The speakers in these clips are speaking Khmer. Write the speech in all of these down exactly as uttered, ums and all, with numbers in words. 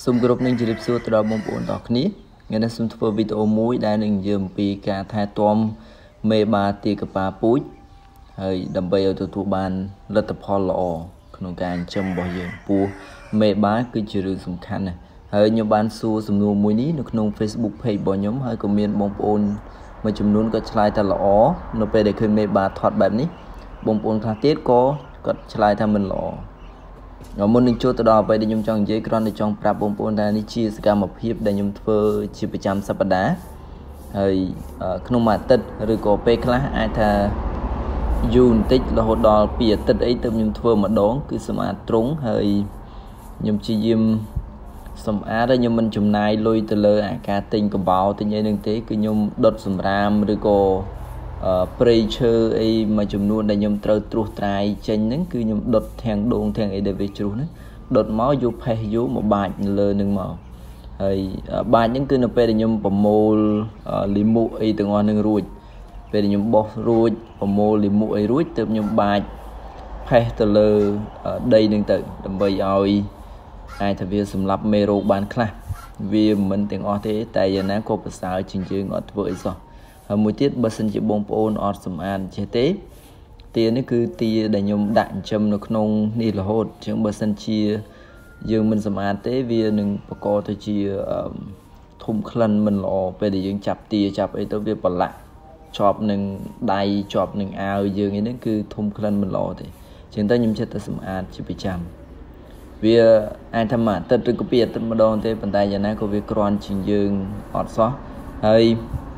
Sum group ninh chìa xua từ đó bông bồn đọc ní. Nghe nên sum thua video mũi đá ninh dùm bì cả thai tôm mê ba tì cà bà búi. Hơi đầm bây ở tụi bàn lật tập hò lọ. Nông càng châm bỏ dường bù mê bá cứ chìa rư xung khăn này. Hơi nhóm bán xua xung nô mũi ní nông Facebook page bỏ nhóm hơi comment bông bồn mà chùm nôn có slide ta lọ. Nó bê để khơi mê ba thoát bạp ní. Bông bồn khá tiết có có slide ta mình lọ. Ở môn ninh chốt đó vậy để nhung trong giấy con để trong prap bông bồn ra ní chia sẻ một hiệp để nhung thơ chia bảy trăm sắp đá hơi không mà tết rồi có pe class ai tha dùn tích là hột đỏ bìa tết ấy tụi nhung thơ mà đón cứ xem ăn trúng hơi nhung chi diêm sầm á đó nhung mình chùm này lôi từ lơ à cá tinh của bảo thì như đừng thế cứ nhung đốt sầm ram rồi có preacher ấy mà chùm luôn để nhung trâu truột trai trên nắng cứ nhung đốt thang đồn thang ấy để về chuột nữa đốt máu vô phe vô một bài lơ nương màu hay bài những cứ nó về để nhung bầm mồ lim mũ ấy từ ngoài nương ruột về để nhung bò ruột bầm mồ lim mũ ấy ruột từ nhung bài phe từ lơ đây nương tự đầm bầy oi ai thà việc sum lấp mê rô bàn khla vì mình tiếng o thế tại giờ nãy cô bớt sao chương trình ngọt vội rồi một tiết bớt sinh chỉ bông bồn ở sum an chế tế tiền nó cứ tia để nhung đạn châm nó không đi là hốt chẳng bớt sinh chia dương mình sum an tế vì đừng có co thôi chia thùng khăn mình lò về để dương chập tia chập ấy tới việc bật lại chọp nừng đầy chọp nừng ao dương ấy nó cứ thùng khăn mình lò thì chúng ta nhung chết ta sum an chỉ bị chăm vì ai tham mà tất cả các tất mà đón thế bàn tay giờ này có việc còn trình dương ọt xóa hay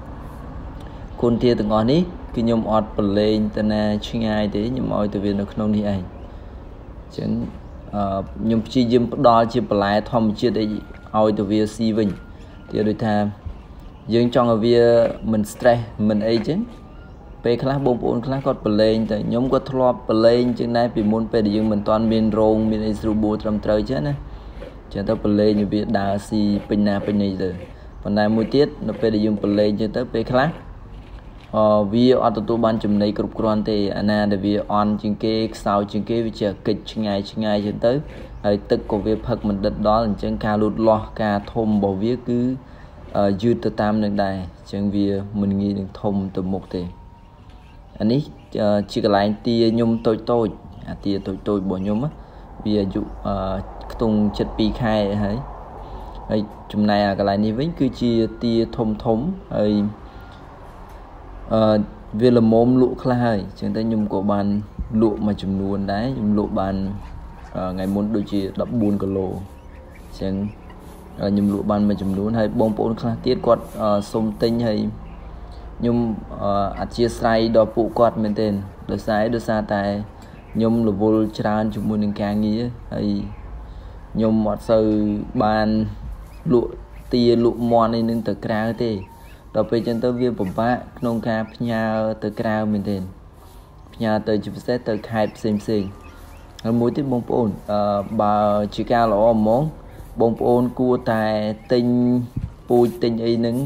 con tia từng ngọn ní khi nhom ọt bật lên tên là chuyên ai thế nhưng mọi từ việc nó không đi ai chẳng nhom chi dương đo chi bật lại thom chia đây ao từ việc si vinh thì đôi tham dương trong ở việc mình stress mình ấy chứ về class bông bồn class có bật lên tại nhóm có thọ bật lên trên này vì muốn về để dương mình toàn miền rong miền Israel trầm trời chứ nè cho tới bật lên như việc đào si pin na pin này rồi còn này một tiết nó về để dương bật lên cho tới về class vì ở tụi ban chùm này cục quan thì anh để vì on trên cái sau trên cái việc kịch ngày trên ngày cho tới hay tất của việc phật mình đất đó là trên ca lụt lo ca thôm bảo viết cứ dư từ tam đến đây chẳng vì mình nghĩ được thôm từ một thì anh ấy chỉ có lại tia nhung tôi tôi à, tia tôi tôi bỏ nhung á vì dụ tung chất pi khai ấy hay chùm này à cái lại như với cứ chia tia thông thống hay vì là mồm lụa khá hay chúng ta nhung của bàn lụa mà chùm luôn đấy nhung lụa bàn ngày muốn đôi chỉ đập buồn cả lồ chẳng nhung lụa bàn mà chùm luôn hay bông bồn khá tiết quạt sông tinh hay nhung ở chia sài đo phụ quạt mình tên được sai được xa tại nhung là vô tràn chúng muốn đừng càng nghĩ hay nhung một sự bàn lụa tia lụa mòn nên nên từ cao thế đọc về chân tới viên bẩm bá nông ca nhà từ cao mình tên nhà từ chụp xét từ khai xem xem mỗi tiết bông bồn bà chỉ cao là món bông bồn cua tài tinh bùi tinh ấy nứng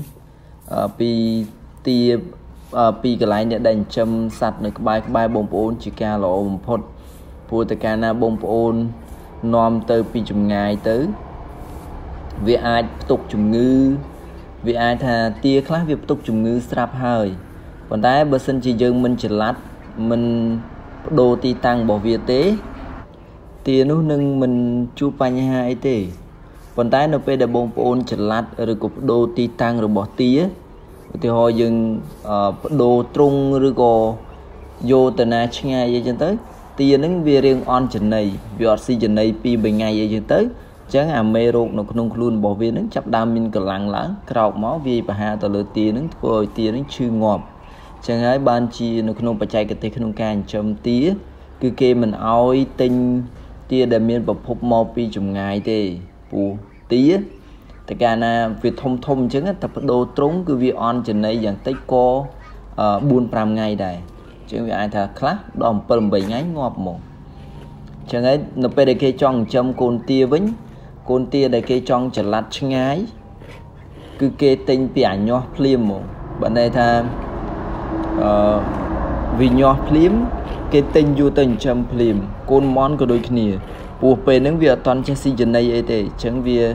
pi tia pi cái lại để đánh châm sạch được bài bài bông bồn chỉ cao là một phút bùi từ ca na bông bồn nom từ pi chùm ngày tới vì ai tục chùm ngư vì ai thà tia khác việc tục chùm ngư sạp hơi còn tại bơ sân chỉ dương mình chỉ lát mình đồ ti tăng bỏ việc tế tia nó nâng mình chu pa nhà hai tế còn tại nó phải để bông bồn chỉ lát rồi cục đồ ti tăng rồi bỏ tia thì họ dừng đồ trung rồi có vô từ na chung ngày vậy chân tới tia nó về riêng on chân này vì oxygen này pi bảy ngày vậy chân tới chẳng à mê rột nó không luôn bỏ viên nó chấp đam mình cả lặng lắng cào máu vì bà hà tờ lơ tia nó thôi tia nó chưa ngọt chẳng ai ban chi nó không phải chạy cái tê không can chấm tía cứ kê mình oi tinh tia để miền bọc hộp màu pi chùm ngày thì bù tía tất cả là việc thông thông chứ tập đồ trúng cứ việc on trên này dạng tích co buôn pram ngày này chứ vì ai thà khác đòn bầm bảy ngày ngọt một chẳng ấy nó phải để kê trong chấm cồn tia vĩnh cồn tia để kê trong trở lát ngay cứ kê tinh bị ảnh nhỏ phim một bạn này tha vì nhỏ phim cái tinh vô tình chấm phim cồn món của đôi kia buộc về những việc toàn trên season này ấy thì chẳng vì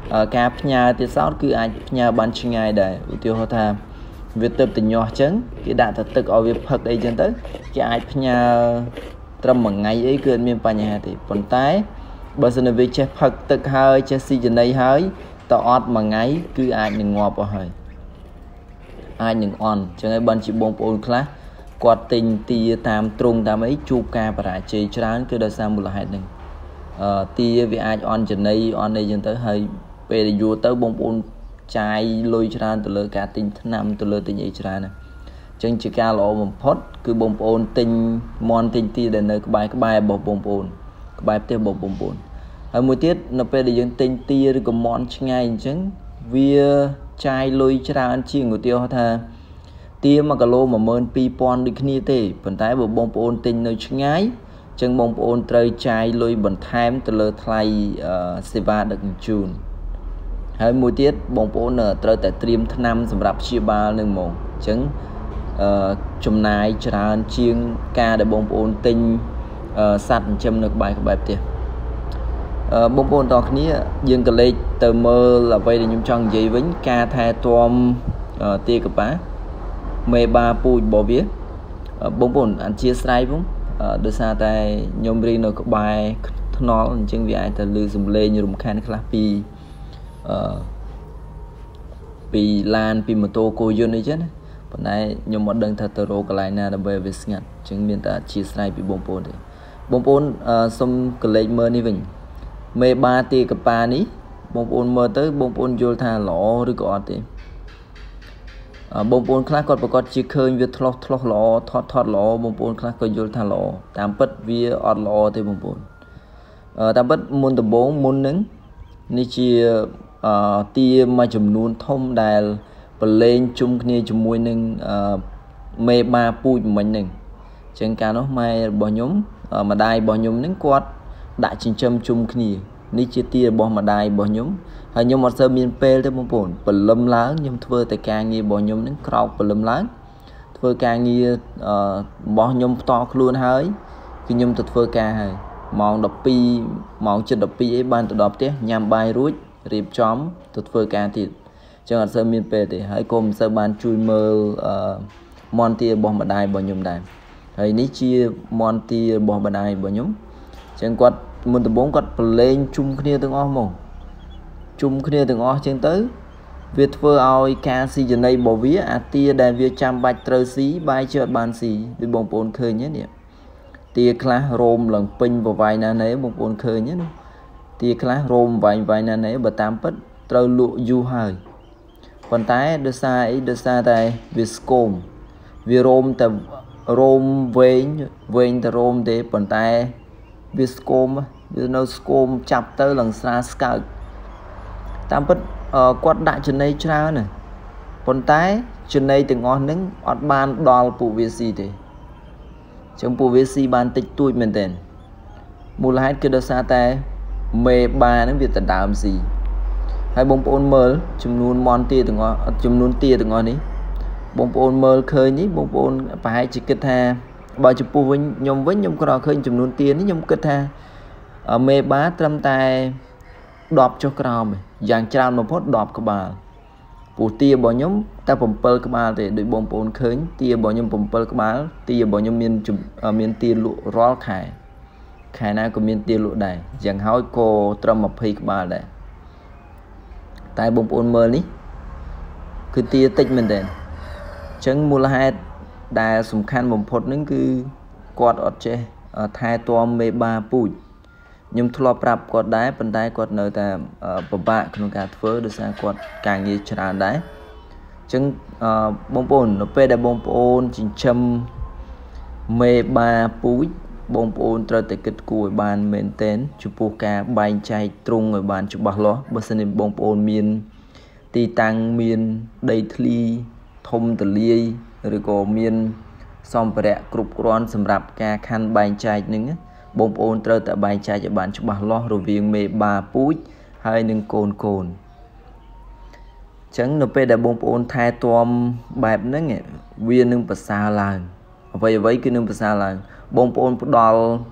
ការផ្ញើទៀតសោតគឺអាចផ្ញើបានឆ្ងាយដែរឧទាហរណ៍ថាវាទៅទៅញាស់អញ្ចឹងគេដាក់ទៅទឹកឲ្យវាផឹកអីចឹងទៅគេអាចផ្ញើត្រឹមមួយថ្ងៃអីគឺអត់មានបញ្ហាទេប៉ុន្តែបើសិនវាចេះផឹកទឹកហើយចេះស៊ីចំណីហើយតអត់មួយថ្ងៃគឺអាចនឹងងាប់អស់ហើយអាចនឹងអន់អញ្ចឹងហើយបានជាបងប្អូនខ្លះគាត់ទិញទាតាមទ្រុងតាមអីជួបការបរាជ័យច្រើនគឺដោយសារមូលហេតុហ្នឹងអឺទាវាអាចអន់ចំណីអន់អីចឹងទៅហើយពេលយូរទៅបងប្អូនចាយលុយច្រើនទៅលើការទិញថ្នាំទៅលើទិញអីច្រើនណាអញ្ចឹងជាការល្អបំផុតគឺបងប្អូនទិញមន់ទិញទាដែលនៅក្បែរក្បែររបស់បងប្អូនក្បែរផ្ទះរបស់បងប្អូនហើយមួយទៀតនៅពេលដែលយើងទិញទាឬក៏មន់ឆ្ងាយអញ្ចឹងវាចាយលុយច្រើនជាងឧទាហរណ៍ថាទាមួយគីឡូ một nghìn hai trăm ដូចគ្នាទេប៉ុន្តែបើបងប្អូនទិញនៅឆ្ងាយអញ្ចឹងបងប្អូនត្រូវចាយលុយបន្ថែមទៅលើថ្លៃសេវាដឹកជញ្ជូនហើយមួយទៀតបងប្អូនត្រូវតែត្រៀមថ្នាំសម្រាប់ព្យាបាលនឹងហ្មងអញ្ចឹងអឺចំណាយច្រើនជាងការដែលបងប្អូនទិញសត្វចិញ្ចឹមនៅក្បែរក្បែរផ្ទះអឺបងប្អូនទាំងគ្នាយើងក៏លេចទៅមើលអ្វីដែលខ្ញុំចង់និយាយវិញការថែទាំទាកប៉ាមេបាពូជរបស់វាបងប្អូនអធិស្ឋានផងដោយសារតែខ្ញុំរៀននៅក្បែរថ្នល់អញ្ចឹងវាអាចទៅលឺសំឡេងរំខានខ្លះពីអឺពីឡានពីម៉ូតូគោយន្តអីចឹងណាប៉ុន្តែខ្ញុំអត់ដឹងថាទៅរកកន្លែងណាដើម្បីឲ្យវាស្ងាត់អញ្ចឹងមានតែអធិស្ឋានពីបងប្អូនទេបងប្អូនសុំកលេចមើលនេះវិញមេបាទាកប៉ានេះបងប្អូនមើលទៅបងប្អូនយល់ថាល្អឬក៏អត់ទេបងប្អូនខ្លះគាត់ប្រកាសជាឃើញវាធ្លោះធ្លោះល្អថតថតល្អបងប្អូនខ្លះក៏យល់ថាល្អតាមពិតវាអត់ល្អទេបងប្អូនតាមពិតមុនដំបូងមុនហ្នឹងនេះជាទាមួយចំនួនធំដែលប្រឡែងជុំគ្នាជាមួយនឹងមេបាពូជមិញហ្នឹងអញ្ចឹងកាលនោះម៉ែរបស់ខ្ញុំម្ដាយរបស់ខ្ញុំហ្នឹងគាត់ដាក់ចិញ្ចឹមជុំគ្នានេះជាទារបស់ម្ដាយរបស់ខ្ញុំហើយខ្ញុំអត់សូវមានពេលទេបងប្អូនព្រលឹមឡើងខ្ញុំធ្វើតែការងាររបស់ខ្ញុំហ្នឹងក្រោកព្រលឹមឡើងធ្វើការងាររបស់ខ្ញុំផ្ទាល់ខ្លួនហើយគឺខ្ញុំទៅធ្វើការហើយម៉ោងដប់ពីរម៉ោងជិតដប់ពីរអីបានទៅដល់ផ្ទះញ៉ាំបាយរួចរៀបចំទៅធ្វើការទៀតអញ្ចឹងអត់សូវមានពេលទេហើយក៏មិនសូវបានជួយមើលមន់ទារបស់ម្ដាយរបស់ខ្ញុំដែរហើយនេះជាមន់ទារបស់ម្ដាយរបស់ខ្ញុំអញ្ចឹងគាត់មុនដំបូងគាត់ប្រឡែងជុំគ្នាទាំងអស់ហ្មងជុំគ្នាទាំងអស់អញ្ចឹងទៅវាធ្វើឲ្យការស៊ីចំណីរបស់វាអាទាដែលវាចាំបាច់ត្រូវស៊ីបាយជាអត់បានស៊ីដូចបងប្អូនឃើញទេនេះទាខ្លះរោមឡើងពេញបវាយណាណែបងប្អូនឃើញទេនោះទាខ្លះរោមវាយវាយណាណែបើតាមពិតត្រូវលក់យូរហើយប៉ុន្តែដោយសារអីដោយសារតែវាស្គមវារោមតែរោមវែងវែងតែរោមទេប៉ុន្តែវាស្គមវានៅស្គមចាប់ទៅឡើងស្រាស្កើកតាមពិតគាត់ដាក់ចំណីច្រើនណាប៉ុន្តែចំណីទាំងអស់ហ្នឹងអត់បានដល់ពួកវាស៊ីទេចឹងពួកវាស៊ីបានតិចតួចមែនទែនមូលហេតុគឺដោយសារតែមេបាហ្នឹងវាដណ្ដើមស៊ីហើយបងប្អូនមើលចំនួនមន់ទាទាំងអស់ចំនួនទាទាំងអស់នេះបងប្អូនមើលឃើញនេះបងប្អូនប្រហែលជាគិតថាបើចំពោះវិញខ្ញុំវិញខ្ញុំក៏ឃើញចំនួនទានេះខ្ញុំគិតថាមេបាត្រឹមតែដប់ចុះក្រោមយ៉ាងច្រើនបំផុតដប់ក្បាលពូទារបស់ខ្ញុំតែbảyក្បាលទេដូចបងប្អូនឃើញទារបស់ខ្ញុំbảyក្បាលទារបស់ខ្ញុំមានមានទាលក់រាល់ខែខែណាក៏មានទាលក់ដែរយ៉ាងហើយក៏ត្រឹមยี่สิบក្បាលដែរតែបងប្អូនមើលនេះគឺទាតិចមែនទេអញ្ចឹងមូលហេតុដែលសំខាន់បំផុតហ្នឹងគឺគាត់អត់ចេះថែទាំមេបាពូជខ្ញុំធ្លាប់ប្រាប់គាត់ដែរប៉ុន្តែគាត់នៅតែពិបាកក្នុងការធ្វើដោយសារគាត់ការងារច្រើនដែរអញ្ចឹងបងប្អូននៅពេលដែលបងប្អូនចិញ្ចឹមមេបាពូជបងប្អូនត្រូវតែគិតគូរឲ្យបានមែនទែនចំពោះការបែងចែកទ្រុងឲ្យបានច្បាស់លាស់បើមិនបងប្អូនមានទីតាំងមានដីធ្លីធំទលាយឬក៏មានសម្ភារៈគ្រប់គ្រាន់សម្រាប់ការខាន់បែងចែកហ្នឹងបងប្អូនត្រូវតែបែងចែកឲ្យបានច្បាស់លាស់រវាងមេបាពូជហើយនឹងកូនកូនអញ្ចឹងនៅពេលដែលបងប្អូនថែទាំបែបហ្នឹងវានឹងប្រសើរឡើងអ្វីអ្វីគឺនឹងប្រសើរឡើងបងប្អូនផ្ដល់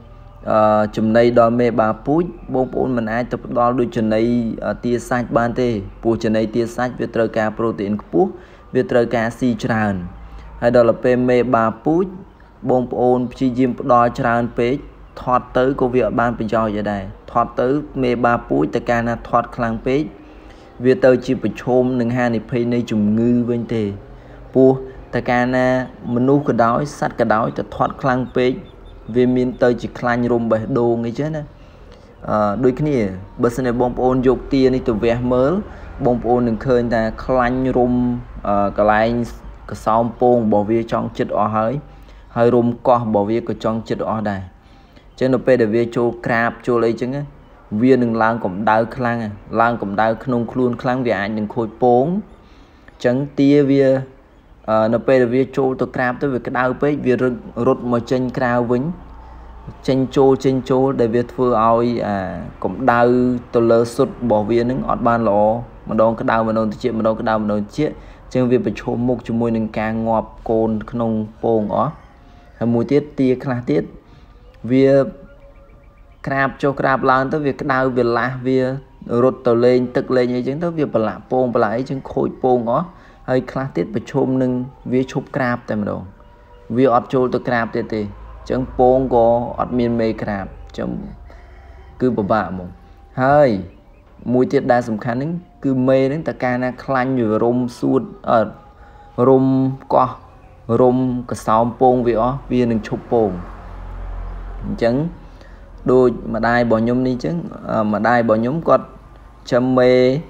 ចំណីដល់មេបាពូជបងប្អូនមិនអាចទៅផ្ដល់ដូចចំណីទាសាច់បានទេព្រោះចំណីទាសាច់វាត្រូវការប្រូតេអ៊ីនខ្ពស់វាត្រូវការស៊ីច្រើនហើយដល់ពេលមេបាពូជបងប្អូនព្យាយាមផ្ដល់ច្រើនពេកថត់ទៅក៏វាអត់បានប្រយោជន៍ដែរថត់ទៅមេបាពូជតែកាលណាថត់ខ្លាំងពេកវាទៅជាប្រឈមនឹងហានិភ័យនៃជំងឺវិញទេព្រោះតែកាលណាមនុស្សក៏ដោយសត្វក៏ដោយទៅថត់ខ្លាំងពេកវាមានទៅជាខ្លាញ់រំបេះដូងអីចឹងណាអឺដូចគ្នាបើសិនជាបងប្អូនយកទានេះទៅវះមើលបងប្អូននឹងឃើញថាខ្លាញ់រំកន្លែងកសោមពងរបស់វាចង់ចិត្តអស់ហើយហើយរំកោះរបស់វាក៏ចង់ចិត្តអស់ដែរចឹងនៅពេលដែលវាចូលក្រាបចូលអីចឹងវានឹងឡើងកម្ដៅខ្លាំងឡើងកម្ដៅក្នុងខ្លួនខ្លាំងវាអាចនឹងខូចពងចឹងទាវានៅពេលដែលវាចូលទៅក្រាបទៅវាក្តៅពេកវារត់មកចេញក្រៅវិញចេញចូលចេញចូលដែលវាធ្វើឲ្យអាកម្ដៅទៅលើសុទ្ធរបស់វានឹងអត់បានល្អម្ដងក្តៅម្ដងត្រជាក់ម្ដងក្តៅម្ដងត្រជាក់ចឹងវាប្រឈមមុខជាមួយនឹងការងាប់កូនក្នុងពងអស់ហើយមួយទៀតទាខ្លះទៀតវាក្រាបចុះក្រាបឡើងទៅវាក្តៅវាលាស់វារត់ទៅលេងទឹកលេងអីចឹងទៅវាប្រឡាក់ពងប្រឡាក់អីចឹងខូចពងអស់ហើយខ្លះទៀតប្រឈមនឹងវាឈប់ក្រាបតែម្ដងវាអត់ចូលទៅក្រាបទៀតទេអញ្ចឹងពងក៏អត់មានមេក្រាបអញ្ចឹងគឺពិបាកហ្មងហើយមួយទៀតដែលសំខាន់ហ្នឹងគឺមេហ្នឹងតើកាលណាខ្លាញ់វារុំសួតអត់រុំកោះរុំកសោមពងវាអស់វានឹងឈប់ពងអញ្ចឹងដូចម្ដាយរបស់ខ្ញុំនេះអញ្ចឹងម្ដាយរបស់ខ្ញុំគាត់ចាំមេ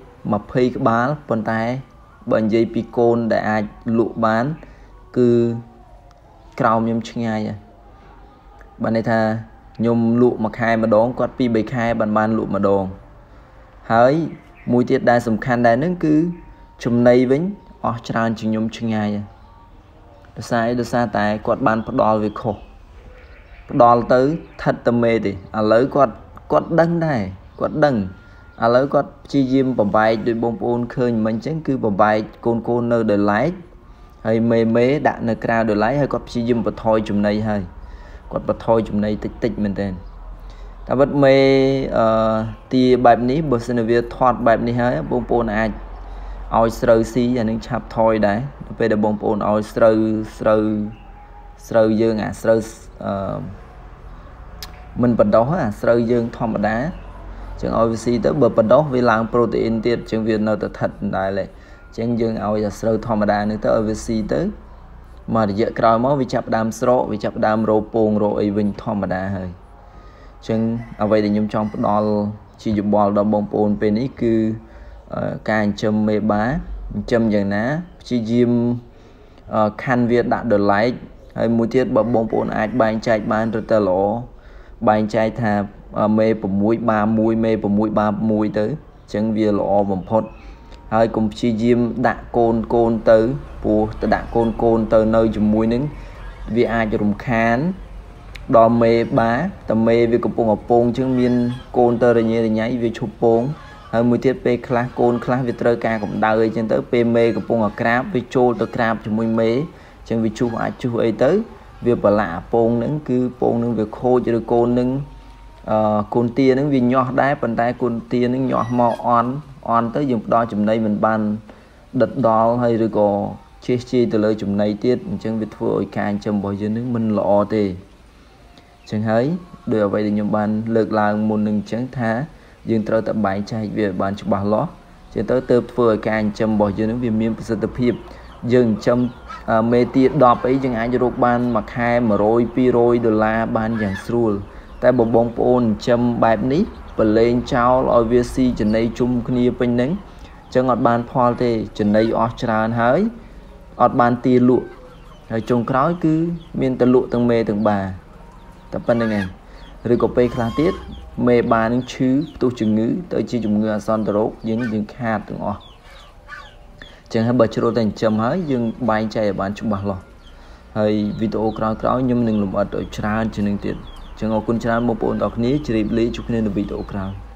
20ក្បាលប៉ុន្តែបើនិយាយពីកូនដែលអាចលក់បានគឺក្រោមខ្ញុំឆ្ងាយបានន័យថាខ្ញុំលក់មួយខែម្ដងគាត់ពីរបីខែបានបានលក់ម្ដងហើយមួយទៀតដែលសំខាន់ដែរហ្នឹងគឺចំណីវិញអស់ច្រើនជាងខ្ញុំឆ្ងាយដោយសារដោយសារតែគាត់បានផ្ដល់វាខុសផ្ដល់ទៅថិតតែមេទេឥឡូវគាត់គាត់ដឹងដែរគាត់ដឹងឥឡូវគាត់ព្យាយាមបំបែកដោយបងប្អូនឃើញមិញអញ្ចឹងគឺបំបែកកូនកូននៅដោយឡែកហើយមេមេដាក់នៅក្រៅដោយឡែកហើយគាត់ព្យាយាមបន្ថយចំណីហើយគាត់បន្ថយចំណីតិចតិចមែនតើតែវិតមេអឺទាបែបនេះបើសិនជាវាធាត់បែបនេះហើយបងប្អូនអាចឲ្យស្រូវស៊ីអានឹងឆាប់ថយដែរទៅពេលដែលបងប្អូនឲ្យស្រូវស្រូវស្រូវយើងអាស្រូវអឺមិនបដោះអាស្រូវយើងធម្មតាចឹងឲ្យវាស៊ីទៅបើបដោះវាឡើងប្រូតេអ៊ីនទៀតចឹងវានៅតែថិតដែរលេចឹងយើងឲ្យអាស្រូវធម្មតានេះទៅឲ្យវាស៊ីទៅមករយៈក្រោយមកវាចាប់ដើមស្រកវាចាប់ដើមរោពងរោអីវិញធម្មតាហើយចឹងអ្វីដែលខ្ញុំចង់ផ្ដល់ជាយោបល់ដល់បងប្អូនពេលនេះគឺការចិញ្ចឹមមេបាចិញ្ចឹមយ៉ាងណាព្យាយាមខាន់វាដាក់ដលែកហើយមួយទៀតបើបងប្អូនអាចបែងចែកបានទៅទៅល្អបែងចែកថាមេ6បា1មេ6បា1ទៅអញ្ចឹងវាល្អបំផុតហើយកុំព្យាយាមដាក់កូនកូនទៅព្រោះទៅដាក់កូនកូនទៅនៅជាមួយនឹងវាអាចរំខានដល់មេបាតែមេវាកំពុងអពងអញ្ចឹងមានកូនទៅរញ៉េរញ៉ៃវាឈប់ពងហើយមួយទៀតពេលខ្លះកូនខ្លះវាត្រូវការកម្ដៅអីចឹងទៅពេលមេកំពុងអាក្រាបវាចូលទៅក្រាបជាមួយមេអញ្ចឹងវាជុះអាចជុះអីទៅវាប្រឡាក់ពងហ្នឹងគឺពងហ្នឹងវាខូចឬកូនហ្នឹងអឺកូនទាហ្នឹងវាញាស់ដែរប៉ុន្តែកូនទាហ្នឹងញាស់មកអន់អន់ទៅយើងផ្ដល់ចំណីមិនបានដិតដល់ហើយឬក៏ជេះជាយទៅលើចំណីទៀតអញ្ចឹងវាធ្វើឲ្យការចិញ្ចឹមរបស់យើងហ្នឹងមិនល្អទេអញ្ចឹងហើយដោយអ្វីដែលខ្ញុំបានលើកឡើងមុននឹងអញ្ចឹងថាយើងត្រូវតែបែងចែកវាបានច្បាស់លាស់ចឹងទៅទើបធ្វើឲ្យការចិញ្ចឹមរបស់យើងហ្នឹងវាមានប្រសិទ្ធភាពយើងចិញ្ចឹមមេទាដប់អីយើងអាចរកបានមួយខែ100 200ដុល្លារបានយ៉ាងស្រួលតែបើបងប្អូនចិញ្ចឹមបែបនេះប្រឡែងចោលឲ្យវាស៊ីចំណីជុំគ្នាពេញហ្នឹងចឹងអត់បានផលទេចំណីអស់ច្រើនហើយអត់បានទាលក់ហើយចុងក្រោយគឺមានតែលក់ទាំងមេទាំងបាតែប៉ុណ្្នឹងឯងឬក៏ពេលខ្លះទៀតមេបានឹងឈឺផ្ទុះជំងឺទៅជាជំងឺអាសន្នរោគយើងយើងខាតទាំងអស់ចឹងហើយបើជ្រុលតែចិញ្ចឹមហើយយើងបែងចែកឲ្យបានច្បាស់លាស់ហើយវីដេអូក្រោយៗខ្ញុំនឹងលម្អិតឲ្យច្រើនជាងនេះទៀតចឹងអរគុណច្រើនបងប្អូនទាំងអស់គ្នាជ្រាបលាជួបគ្នានៅវីដេអូក្រោយ